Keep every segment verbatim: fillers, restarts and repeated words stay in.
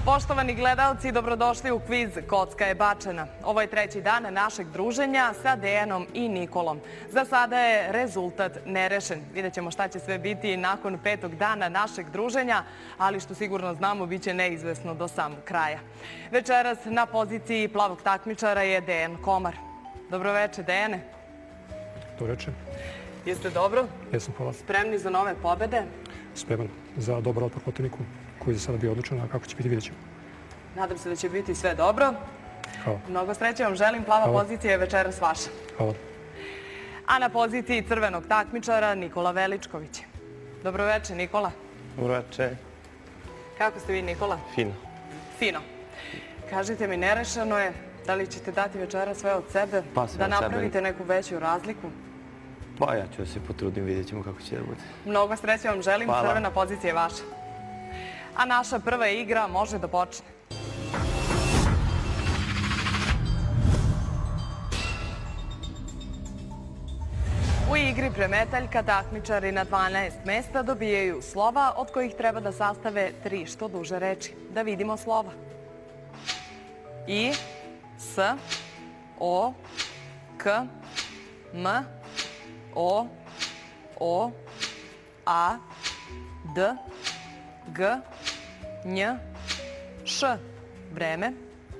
Poštovani gledalci, dobrodošli u kviz Kocka je bačena. Ovo je treći dan našeg druženja sa Dejanom i Nikolom. Za sada je rezultat nerešen. Vidjet ćemo šta će sve biti nakon petog dana našeg druženja, ali što sigurno znamo, bit će neizvesno do samog kraja. Večeras na poziciji plavog takmičara je Dejan Komar. Dobroveče, Dejane. Dobroveče. Jeste dobro? Jesam, hvala. Spremni za nove pobede? Spreman za dobar otpor protivniku koji je za sada bio odličan, a kako će biti, vidjet ćemo. Nadam se da će biti sve dobro. Hvala. Mnogo sreće vam želim, plava Hvala. pozicija je večeras vaša. Hvala. A na poziciji crvenog takmičara Nikola Veličković. Dobroveče, Nikola. Dobroveče. Kako ste vi, Nikola? Fino. Fino. Kažite mi, nerešeno je da li ćete dati večera sve od sebe, Pa, sve da od sebe. napravite neku veću razliku? Pa ja ću da se potrudim, vidjet ćemo kako će da bude. Mnogo sreće vam želim, Hvala. crvena pozicija je vaša. A naša prva igra može da počne. U igri premetaljka takmičari na dvanaest mesta dobijaju slova od kojih treba da sastave tri što duže reči. Da vidimo slova. I, S, O, K, M, O, O, A, D, G, Nj, Š. Vreme.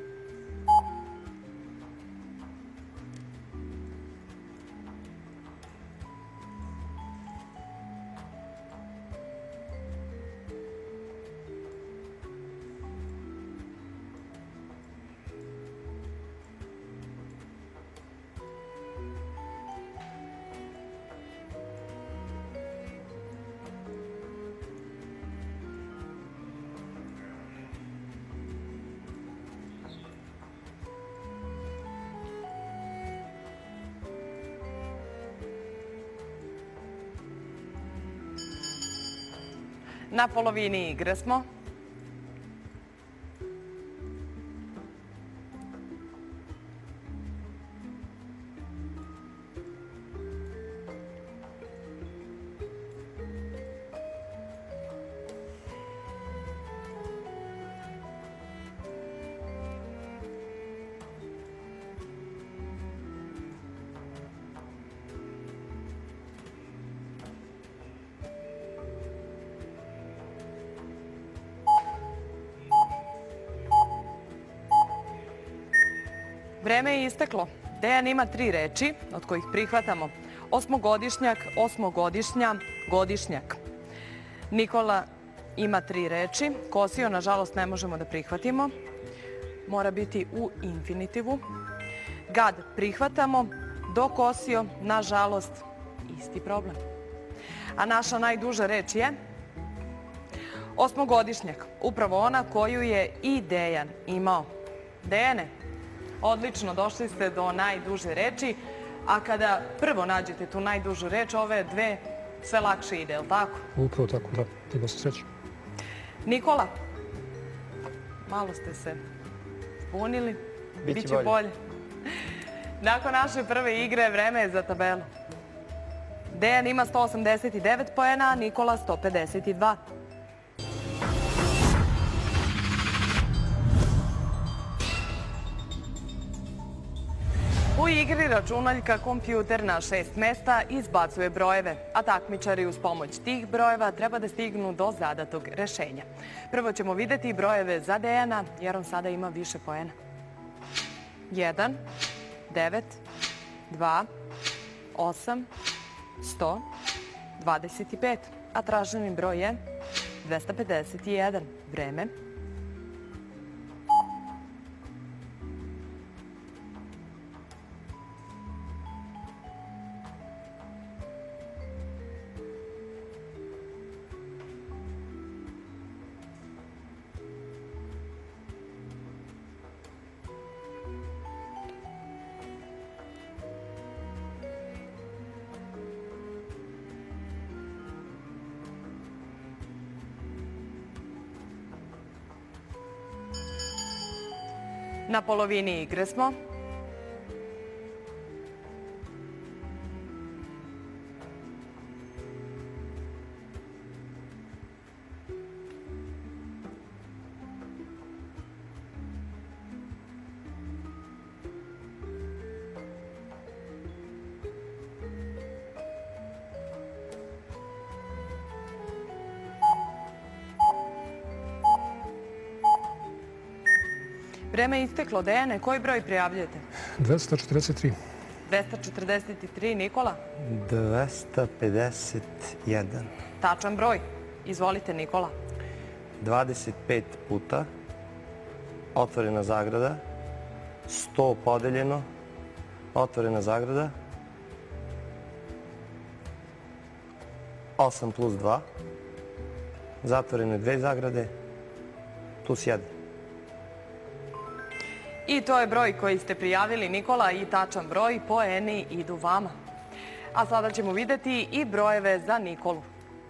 Na polovini igre smo. Vreme je isteklo. Dejan ima tri reči, od kojih prihvatamo osmogodišnjak, osmogodišnja, godišnjak. Nikola ima tri reči. Kosio, nažalost, ne možemo da prihvatimo. Mora biti u infinitivu. Gad prihvatamo. Dokosio, nažalost, isti problem. A naša najduža reč je osmogodišnjak. Upravo ona koju je i Dejan imao. Dejane, odlično, došli ste do najduže reči, a kada prvo nađete tu najdužu reč, ove dve sve lakše ide, je li tako? Upravo tako, da. Imao sam sreću. Nikola, malo ste se bunili. Biće bolje. Nakon naše prve igre, vreme je za tabelu. Dejan ima sto osamdeset devet poena, a Nikola sto pedeset dva. U igri računaljka kompjuter na šest mesta izbacuje brojeve, a takmičari uz pomoć tih brojeva treba da stignu do zadatog rešenja. Prvo ćemo videti brojeve za Dejana, jer on sada ima više poena. jedan, devet, dva, osam, sto, dvadeset pet, a traženi broj je dvesta pedeset jedan. Vreme. Na polovini igre smo. Vreme je isteklo. Dejane, koji broj prijavljujete? dvesta četrdeset tri. dvesta četrdeset tri. Nikola? dvesta pedeset jedan. Tačan broj. Izvolite, Nikola. dvadeset pet puta, otvorena zagrada, sto podeljeno, otvorena zagrada, osam plus dva, zatvorene dve zagrade, plus jedan. I to je broj koji ste prijavili, Nikola, i tačan broj. Poeni idu vama. A sada ćemo videti i brojeve za Nikolu.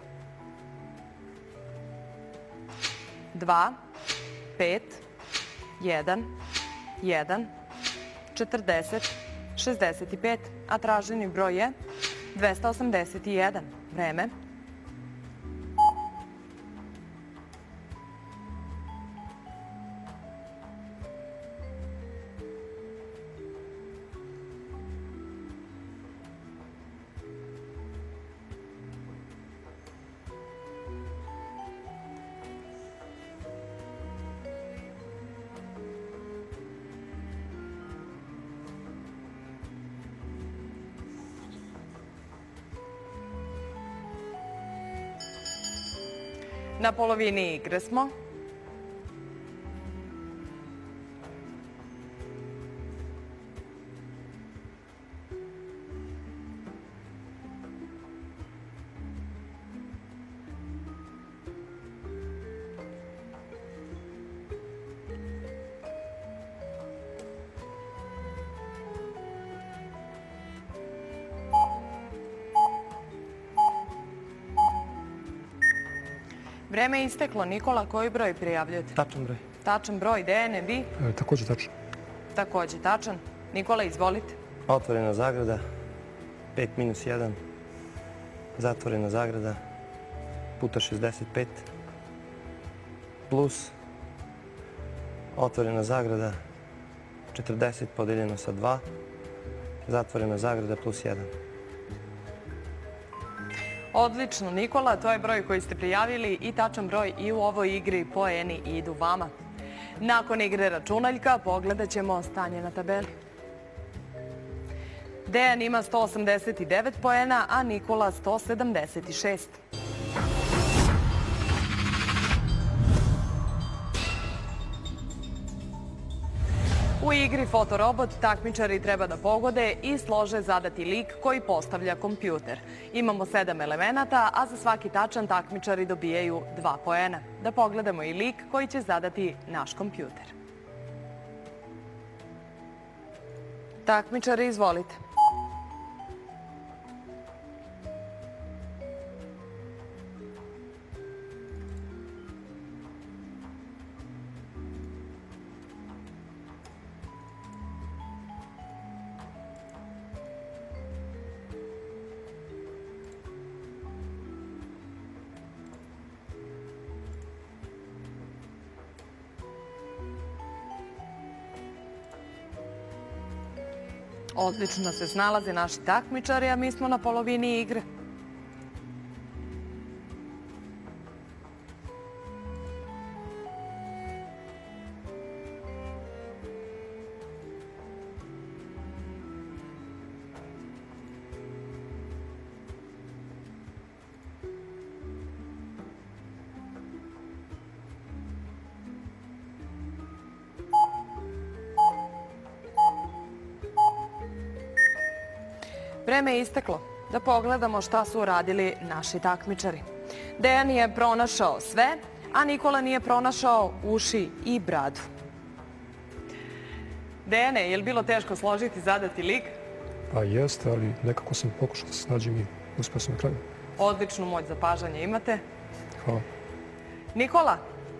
dva, pet, jedan, jedan, četrdeset, šezdeset pet, a traženi broj je dvesta osamdeset jedan. Vreme. Na polovini igre smo. Vreme je isteklo. Nikola, koji broj prijavljujete? Tačan broj. Tačan broj. Dejane, vi? E, takođe tačno. Takođe tačan. Nikola, izvolite. Otvorena zagrada, pet minus jedan, zatvorena zagrada, puta šezdeset pet, plus otvorena zagrada, četrdeset podeljeno sa dva, zatvorena zagrada plus jedan. Odlično, Nikola, to je broj koji ste prijavili i tačan broj i u ovoj igri. Poeni idu vama. Nakon igre računaljka pogledat ćemo stanje na tabeli. Dejan ima sto osamdeset devet poena, a Nikola sto sedamdeset šest. U igri Fotorobot takmičari treba da pogode i slože zadati lik koji postavlja kompjuter. Imamo sedam elemenata, a za svaki tačan takmičari dobijaju dva poena. Da pogledamo i lik koji će zadati naš kompjuter. Takmičari, izvolite. Odlično se snalaze naši takmičari, a mi smo na polovini igre. Vreme je isteklo. Da pogledamo šta su uradili naši takmičari. Dejan je pronašao sve, a Nikola nije pronašao uši i bradu. Dejane, je li bilo teško složiti zadati lik? Pa jeste, ali nekako sam pokušao da se snađem i uspeo sam na kraju. Odličnu moć zapažanja imate. Hvala. Nikola,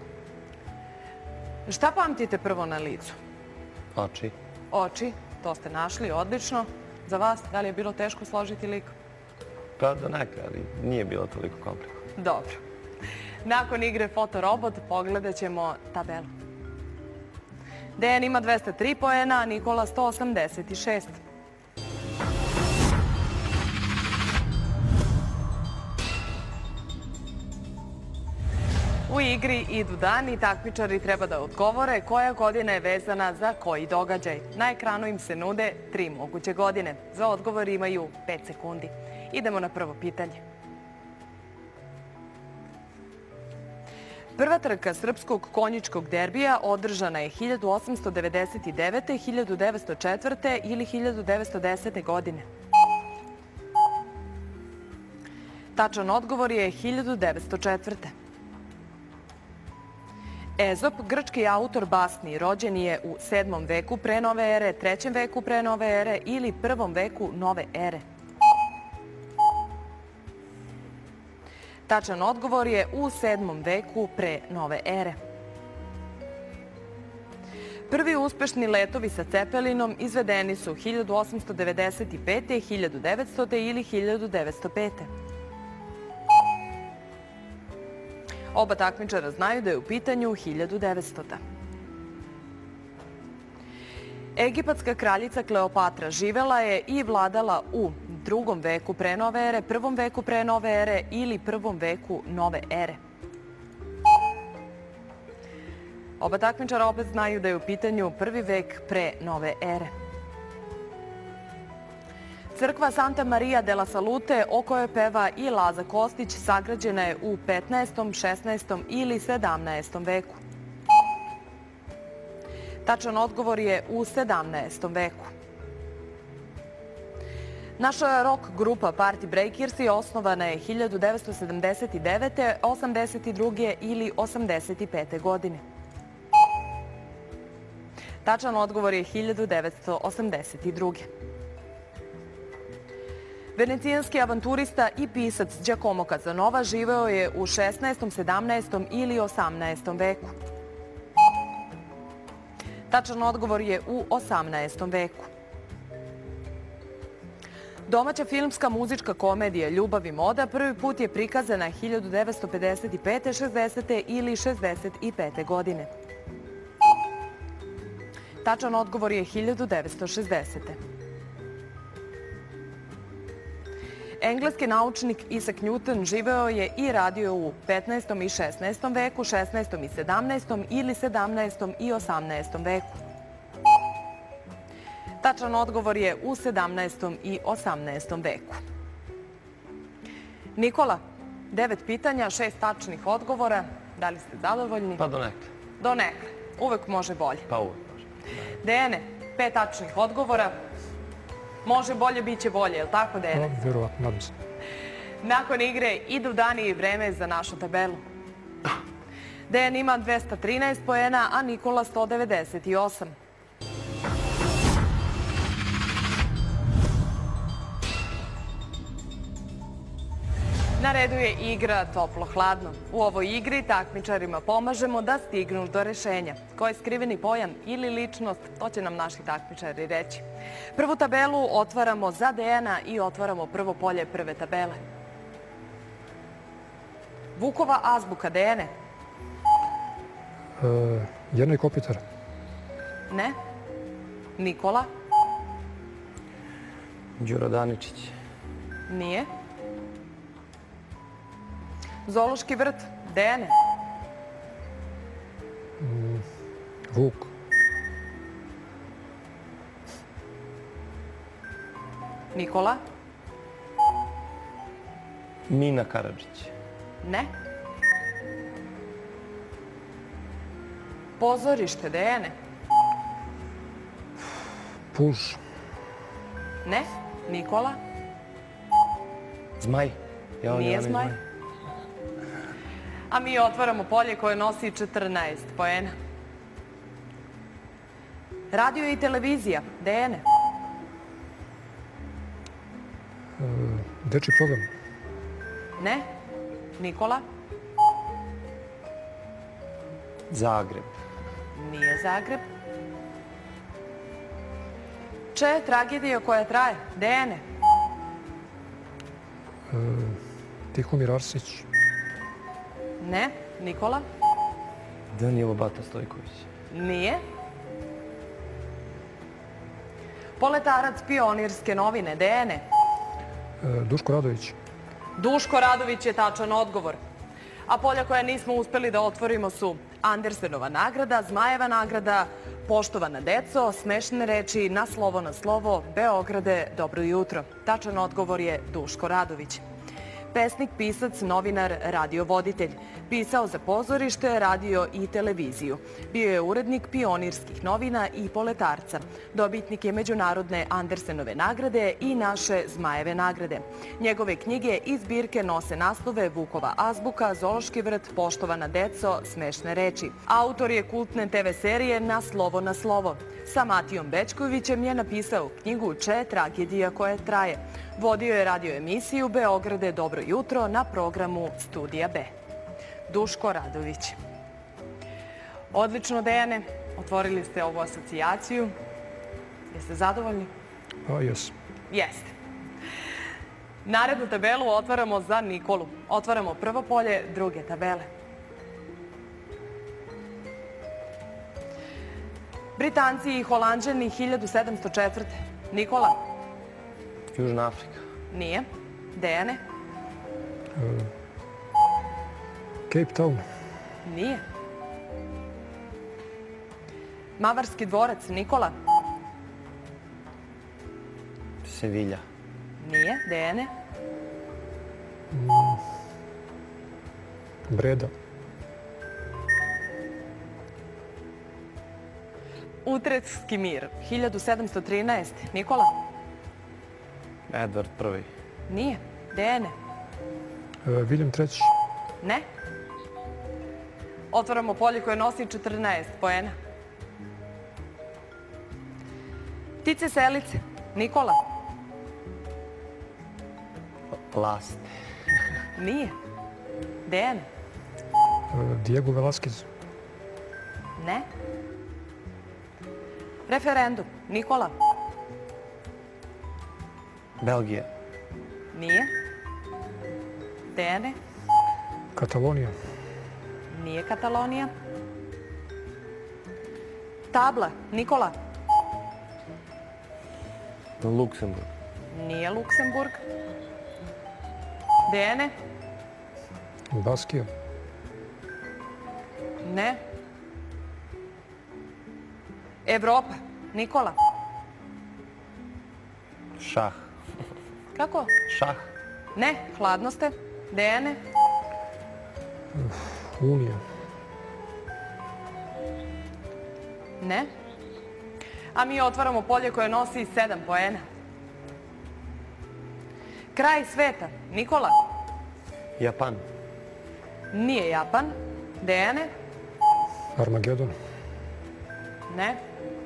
šta pamtite prvo na licu? Oči. Oči, to ste našli, odlično. Za vas, da li je bilo teško složiti lik? Pa do neka, ali nije bilo toliko komplikovano. Dobro. Nakon igre Fotorobot pogledat ćemo tabelu. Dejan ima dvesta tri poena, a Nikola sto osamdeset šest. U igri idu dani, takmičari treba da odgovore koja godina je vezana za koji događaj. Na ekranu im se nude tri moguće godine. Za odgovor imaju pet sekundi. Idemo na prvo pitanje. Prva trka srpskog konjičkog derbija održana je hiljadu osamsto devedeset devete, hiljadu devetsto četvrte ili hiljadu devetsto desete. godine. Tačan odgovor je hiljadu devetsto četvrte. Ezop, grčki autor basni, rođen je u sedmom veku pre nove ere, trećem veku pre nove ere ili prvom veku nove ere. Tačan odgovor je u sedmom veku pre nove ere. Prvi uspešni letovi sa Cepelinom izvedeni su hiljadu osamsto devedeset pete, hiljadu devetstote ili hiljadu devetsto pete. Oba takmičara znaju da je u pitanju hiljadu devetstota. Egipatska kraljica Kleopatra živela je i vladala u drugom veku pre nove ere, prvom veku pre nove ere ili prvom veku nove ere. Oba takmičara opet znaju da je u pitanju prvi vek pre nove ere. Crkva Santa Maria della Salute, o kojoj peva i Laza Kostić, sagrađena je u petnaestom, šesnaestom ili sedamnaestom veku. Tačan odgovor je u sedamnaestom veku. Naša rock grupa Party Breakers je osnovana je hiljadu devetsto sedamdeset devete, osamdeset druge ili osamdeset pete. godine. Tačan odgovor je hiljadu devetsto osamdeset druge. Venecijanski avanturista i pisac Giacomo Casanova živeo je u šesnaestom, sedamnaestom ili osamnaestom veku. Tačan odgovor je u osamnaestom veku. Domaća filmska muzička komedija Ljubav i moda prvi put je prikazana hiljadu devetsto pedeset pete, šezdesete ili šezdeset pete. godine. Tačan odgovor je hiljadu devetsto šezdesete. Engleski naučnik Isaac Newton živeo je i radio u petnaestom i šesnaestom veku, šesnaestom i sedamnaestom ili sedamnaestom i osamnaestom veku. Tačan odgovor je u sedamnaestom i osamnaestom veku. Nikola, devet pitanja, šest tačnih odgovora. Da li ste zadovoljni? Pa donekle. Donekle. Uvek može bolje. Pa uvek može. Dejane, pet tačnih odgovora. Može bolje, bit će bolje, je li tako, Dejane? Vjerovatno, nadam se. Nakon igre idu dani i vreme za našu tabelu. Dejan ima dvesta trinaest poena, a Nikola sto devedeset osam. Na redu je igra toplo-hladno. U ovoj igri takmičarima pomažemo da stignu do rešenja. Ko je skriveni pojam ili ličnost, to će nam naši takmičari reći. Prvu tabelu otvaramo za Dejana i otvaramo prvo polje prve tabele. Vukova azbuka, Dejane? Jernej Kopitar. Ne. Nikola? Đuro Daničić. Nije. Zoološki vrt, Dejane? Vuk. Nikola? Mina Karadžić. Ne. Pozorište, Dejane? Puž. Ne. Nikola? Zmaj. Nije zmaj. A mi otvaramo polje koje nosi četrnaest poena. Radio i televizija, Dejane? Dečji program. Ne. Nikola? Zagreb. Nije Zagreb. Če, tragedija koja traje, Dejane? Tihomir Arsić. Ne. Nikola? Danilo Bata Stojković. Nije. Poletarac pionirske novine, Dejane? Duško Radović. Duško Radović je tačan odgovor. A polja koja nismo uspeli da otvorimo su Andersenova nagrada, Zmajeva nagrada, Poštovana deco, Smešne reči, Na slovo na slovo, Beograde, Dobro jutro. Tačan odgovor je Duško Radović. Pesnik, pisac, novinar, radiovoditelj. Pisao za pozorište, radio i televiziju. Bio je urednik pionirskih novina i poletarca. Dobitnik je Međunarodne Andersenove nagrade i naše Zmajeve nagrade. Njegove knjige i zbirke nose naslove Vukova azbuka, Zoološki vrt, Poštovana deco, Smešne reči. Autor je kultne te ve serije Na slovo na slovo. Sa Matijom Bećkovićem je napisao knjigu Če, tragedija koja traje. Vodio je radio emisiju Beograde, Dobro jutro na programu Studija B. Duško Radović. Odlično, Dejane. Otvorili ste ovu asocijaciju. Jeste zadovoljni? Pa, jes. Jeste. Narednu tabelu otvaramo za Nikolu. Otvaramo prvo polje druge tabele. Britanci i Holanđani hiljadu sedamsto četvrte. Nikola? Južna Afrika. Nije. Dejane? Cape Town. Nije. Mavarski dvorac. Nikola? Sevilja. Nije. Dejane? Breda. Utrechtski mir. hiljadu sedamsto trinaeste. Nikola? Edvard prvi. Nije. Dejane? William treći. Ne. Otvaramo polje koje nosi četrnaest poena. Ptice selice. Nikola? Laste. Nije. Dejane? Diego Velasquez. Ne. Referendum. Nikola? Belgija. Nije. Dejane? Katalonija. Nije Katalonija. Tabla. Nikola? Luksemburg. Nije Luksemburg. Dejane? Baskija. Ne. Evropa. Nikola? Šah. Kako? Šah. Ne. Hladno ste. Dejane? Unija. Ne. A mi otvaramo polje koje nosi sedam poena. Kraj sveta. Nikola? Japan. Nije Japan. Dejane? Armagedon. Ne.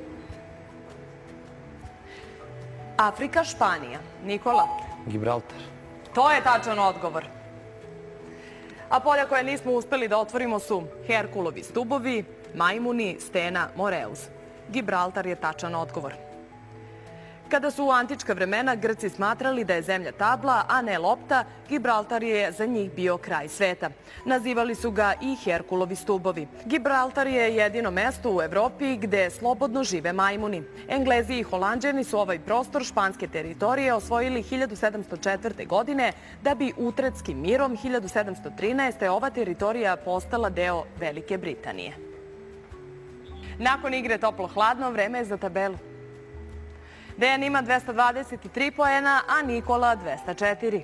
Afrika, Španija. Nikola? Gibraltar. To je tačan odgovor. A polja koje nismo uspeli da otvorimo su Herkulovi stubovi, majmuni, stena, Moreus. Gibraltar je tačan odgovor. Kada su u antička vremena Grci smatrali da je zemlja tabla, a ne lopta, Gibraltar je za njih bio kraj sveta. Nazivali su ga i Herkulovi stubovi. Gibraltar je jedino mesto u Evropi gde slobodno žive majmuni. Englezi i Holanđani su ovaj prostor španske teritorije osvojili hiljadu sedamsto četvrte. godine, da bi Utretskim mirom hiljadu sedamsto trinaeste. ova teritorija postala deo Velike Britanije. Nakon igre toplo-hladno, vreme je za tabelu. Dejan ima dvesta dvadeset tri poena, a Nikola dvesta četiri.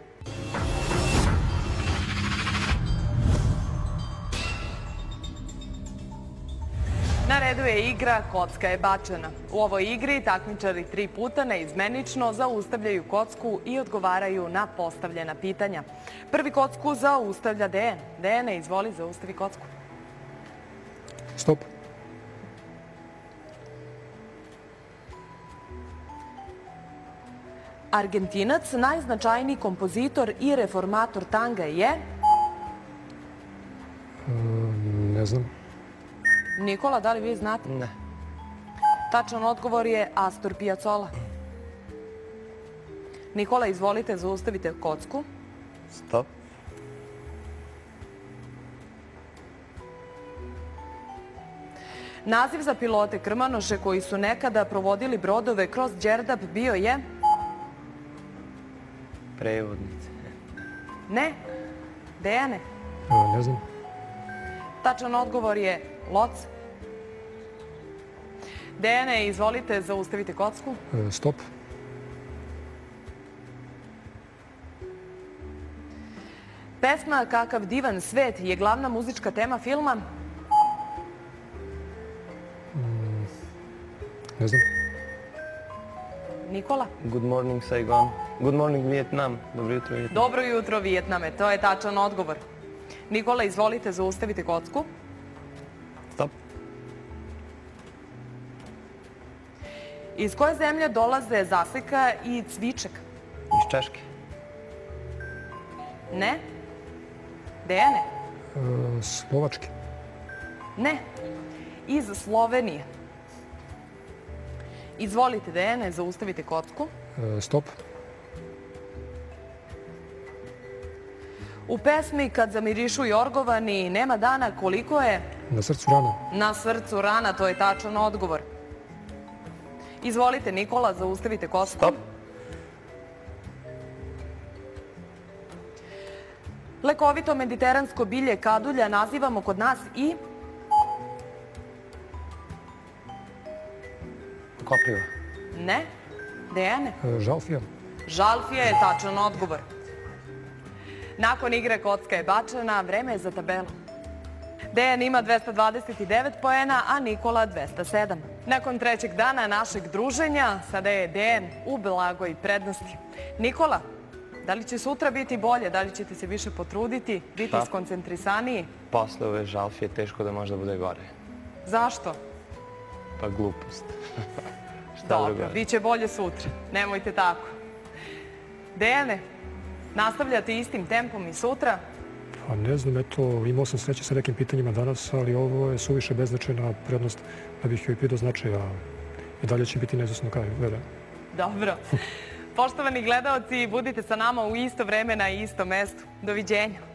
Na redu je igra Kocka je bačena. U ovoj igri takmičari tri puta neizmenično zaustavljaju kocku i odgovaraju na postavljena pitanja. Prvi kocku zaustavlja Dejan. Dejane, izvoli, zaustavi kocku. Stop. Argentinac, najznačajniji kompozitor i reformator tanga je... Ne znam. Nikola, da li vi znate? Ne. Tačan odgovor je Astor Piazzolla. Nikola, izvolite, zaustavite kocku. Stop. Naziv za pilote krmanoše koji su nekada provodili brodove kroz Đerdap bio je... Prevodnice. Ne. Dejane? Ne znam. Tačan odgovor je loc. Dejane, izvolite, zaustavite kocku. E, stop. Pesma Kakav divan svet je glavna muzička tema filma. Ne znam. Nikola. Good morning, Saigon. Good morning, Vijetnam. Dobro jutro, Vijetnam. Dobro jutro, Vijetname. To je tačan odgovor. Nikola, izvolite, zaustavite kocku. Stop. Iz koje zemlje dolaze zaslika i cviček? Iz Češke. Ne. Dejane? E, slovački. Ne. Iz Slovenije. Izvolite, Dejane, zaustavite kocku. E, stop. U pesmi Kad zamirišu jorgovani nema dana koliko je? Na srcu rana. Na srcu rana, to je tačan odgovor. Izvolite, Nikola, zaustavite kocku. Stop. Lekovito mediteransko bilje kadulja nazivamo kod nas i... Kopriva. Ne. Dejane? E, žalfija. Žalfija je tačan odgovor. Nakon igre kocka je bačena, vreme je za tabelu. Dejan ima dvesta dvadeset devet poena, a Nikola dvesta sedam. Nakon trećeg dana našeg druženja, sada je Dejan u blagoj prednosti. Nikola, da li će sutra biti bolje? Da li ćete se više potruditi, biti Šta? skoncentrisaniji? Posle ove žalfije teško da možda bude gore. Zašto? Pa glupost. Šta Dobro, drugo? bit će bolje sutra. Nemojte tako. Dejane, nastavljate istim tempom i sutra? Pa ne znam, eto, imao sam sreće sa nekim pitanjima danas, ali ovo je suviše beznačajna prednost da bih joj pridao značaja. I dalje će biti neizvesno kraj, verujem. Dobro. Poštovani gledaoci, budite sa nama u isto vreme na istom mestu. Doviđenja.